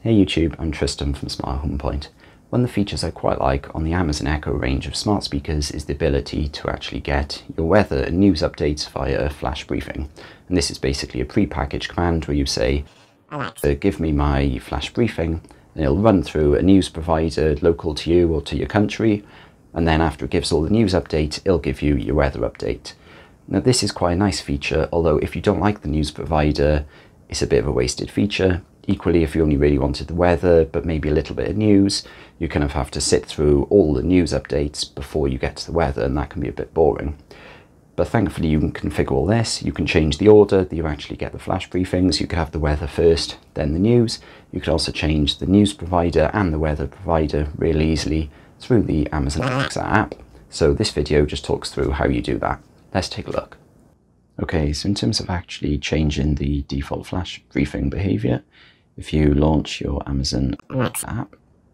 Hey YouTube, I'm Tristan from Smart Home Point. One of the features I quite like on the Amazon Echo range of smart speakers is the ability to actually get your weather and news updates via a flash briefing. And this is basically a pre-packaged command where you say, Alexa, give me my flash briefing, and it'll run through a news provider local to you or to your country, and then after it gives all the news update, it'll give you your weather update. Now this is quite a nice feature, although if you don't like the news provider, it's a bit of a wasted feature. Equally, if you only really wanted the weather, but maybe a little bit of news, you kind of have to sit through all the news updates before you get to the weather, and that can be a bit boring. But thankfully, you can configure all this. You can change the order that you actually get the flash briefings. You could have the weather first, then the news. You could also change the news provider and the weather provider really easily through the Amazon Alexa app. So this video just talks through how you do that. Let's take a look. Okay, so in terms of actually changing the default flash briefing behavior, if you launch your Amazon Alexa app,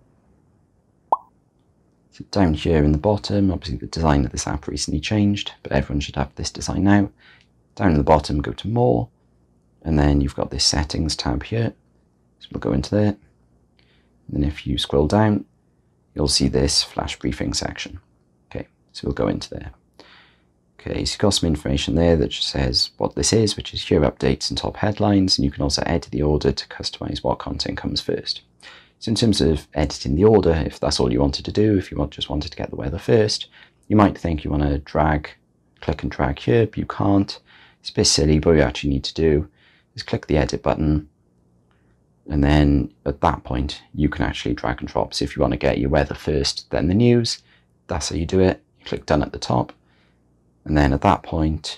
so down here in the bottom, obviously the design of this app recently changed, but everyone should have this design now. Down in the bottom, go to More, and then you've got this Settings tab here. So we'll go into there. And then if you scroll down, you'll see this Flash Briefing section. Okay, so we'll go into there. Okay, so you've got some information there that just says what this is, which is your updates and top headlines, and you can also edit the order to customize what content comes first. So in terms of editing the order, if that's all you wanted to do, if you just wanted to get the weather first, you might think you want to click and drag here, but you can't. It's a bit silly, but what you actually need to do is click the edit button, and then at that point, you can actually drag and drop. So if you want to get your weather first, then the news, that's how you do it. You click done at the top. And then at that point,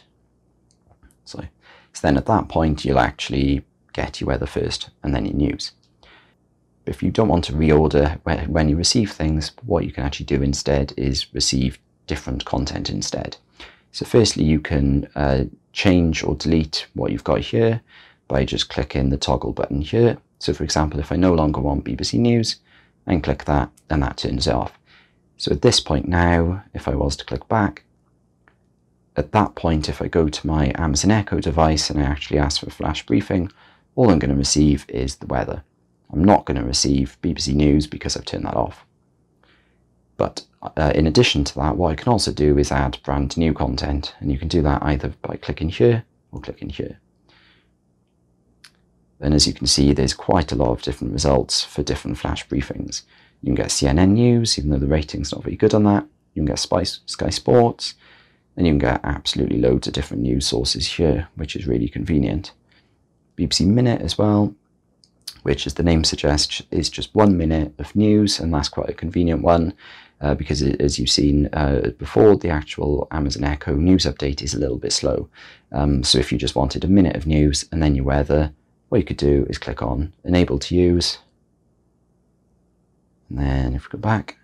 you'll actually get your weather first and then your news. But if you don't want to reorder when you receive things, what you can actually do instead is receive different content instead. So firstly, you can change or delete what you've got here by just clicking the toggle button here. So for example, if I no longer want BBC News, I can click that and that turns it off. So at this point now, if I was to click back, at that point, if I go to my Amazon Echo device and I actually ask for a flash briefing, all I'm going to receive is the weather. I'm not going to receive BBC News because I've turned that off. But in addition to that, what I can also do is add brand new content, and you can do that either by clicking here or clicking here. And as you can see, there's quite a lot of different results for different flash briefings. You can get CNN News, even though the rating's not very good on that. You can get Sky Sports, and you can get absolutely loads of different news sources here, which is really convenient. BBC Minute as well, which as the name suggests, is just 1 minute of news, and that's quite a convenient one because as you've seen before, the actual Amazon Echo news update is a little bit slow. So if you just wanted a minute of news and then your weather, what you could do is click on Enable to Use, and then if we go back,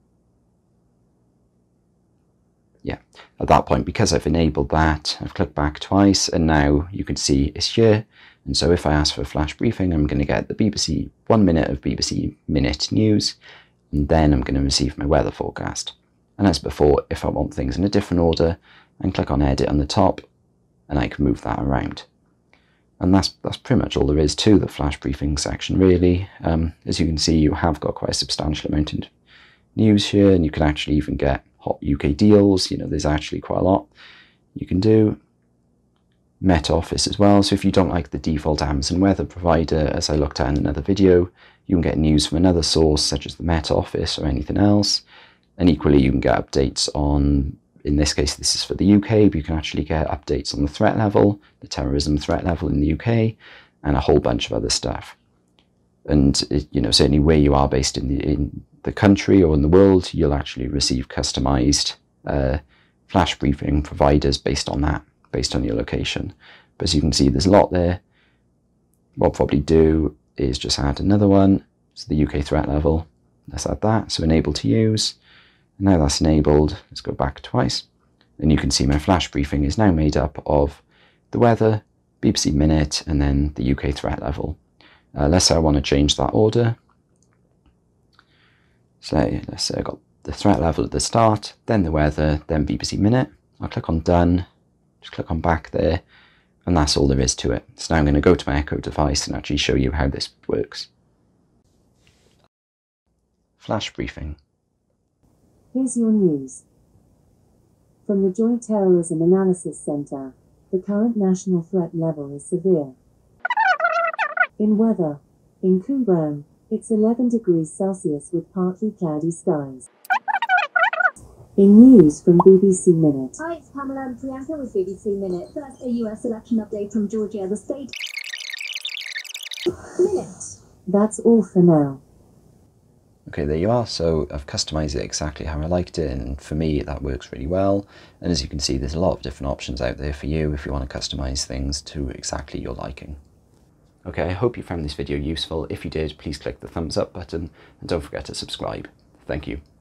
yeah, at that point, because I've enabled that, I've clicked back twice, and now you can see it's here. And so if I ask for a flash briefing, I'm going to get the BBC 1 minute of BBC Minute news, and then I'm going to receive my weather forecast. And as before, if I want things in a different order, I can click on Edit on the top, and I can move that around. And that's pretty much all there is to the flash briefing section, really. As you can see, you have got quite a substantial amount of news here, and you can actually even get hot UK deals. You know, there's actually quite a lot you can do. Met Office as well. So if you don't like the default Amazon weather provider, as I looked at in another video, you can get news from another source such as the Met Office or anything else. And equally, you can get updates on, in this case, this is for the UK, but you can actually get updates on the threat level, the terrorism threat level in the UK, and a whole bunch of other stuff. And you know, certainly where you are based in the country or in the world, you'll actually receive customized flash briefing providers based on that, based on your location. But as you can see, there's a lot there. What I'll probably do is just add another one. So the UK threat level, let's add that. So enable to use. And now that's enabled, let's go back twice. And you can see my flash briefing is now made up of the weather, BBC Minute, and then the UK threat level. Let's say I want to change that order. So let's say I got the threat level at the start, then the weather, then BBC Minute. I'll click on Done, just click on back there, and that's all there is to it. So now I'm going to go to my Echo device and actually show you how this works. Flash briefing. Here's your news. From the Joint Terrorism Analysis Center, the current national threat level is severe. In weather, in Cwmbran, it's 11 degrees Celsius with partly cloudy skies. In news from BBC Minute. Hi, it's Pamela and Priyanka with BBC Minute. First, a US election update from Georgia, the state. Minute. That's all for now. Okay, there you are. So I've customized it exactly how I liked it, and for me that works really well. And as you can see, there's a lot of different options out there for you if you want to customize things to exactly your liking. Okay, I hope you found this video useful. If you did, please click the thumbs up button and don't forget to subscribe. Thank you.